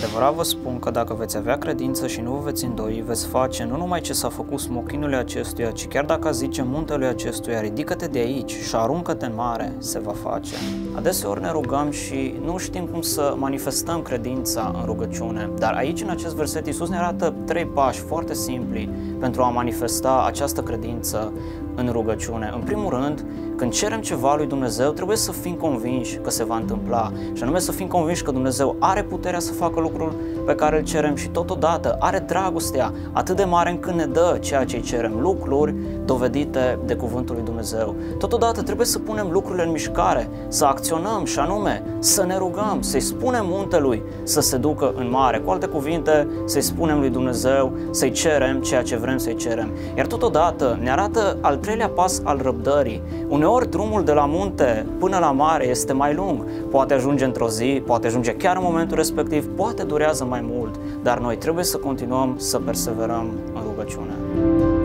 adevărat vă spun că dacă veți avea credință și nu vă veți îndoi, veți face nu numai ce s-a făcut smochinului acestuia, ci chiar dacă zice muntelui acestuia, ridică-te de aici și aruncă-te în mare, se va face. Adeseori ne rugăm și nu știm cum să manifestăm credința în rugăciune, dar aici în acest verset Iisus ne arată 3 pași foarte simpli pentru a manifesta această credință în rugăciune. În primul rând, când cerem ceva lui Dumnezeu, trebuie să fim convinși că se va întâmpla și anume să fim convinși că Dumnezeu are puterea să facă lucrul pe care îl cerem și totodată are dragostea atât de mare încât ne dă ceea ce îi cerem, lucruri dovedite de cuvântul lui Dumnezeu. Totodată trebuie să punem lucrurile în mișcare, să acționăm și anume să ne rugăm, să-i spunem muntelui să se ducă în mare. Cu alte cuvinte, să-i spunem lui Dumnezeu, să-i cerem ceea ce vrem să-i cerem. Iar totodată ne arată al 3-lea pas al răbdării. Uneori drumul de la munte până la mare este mai lung, poate ajunge într-o zi, poate ajunge chiar în momentul respectiv, poate durează mai mult, dar noi trebuie să continuăm să perseverăm în rugăciune.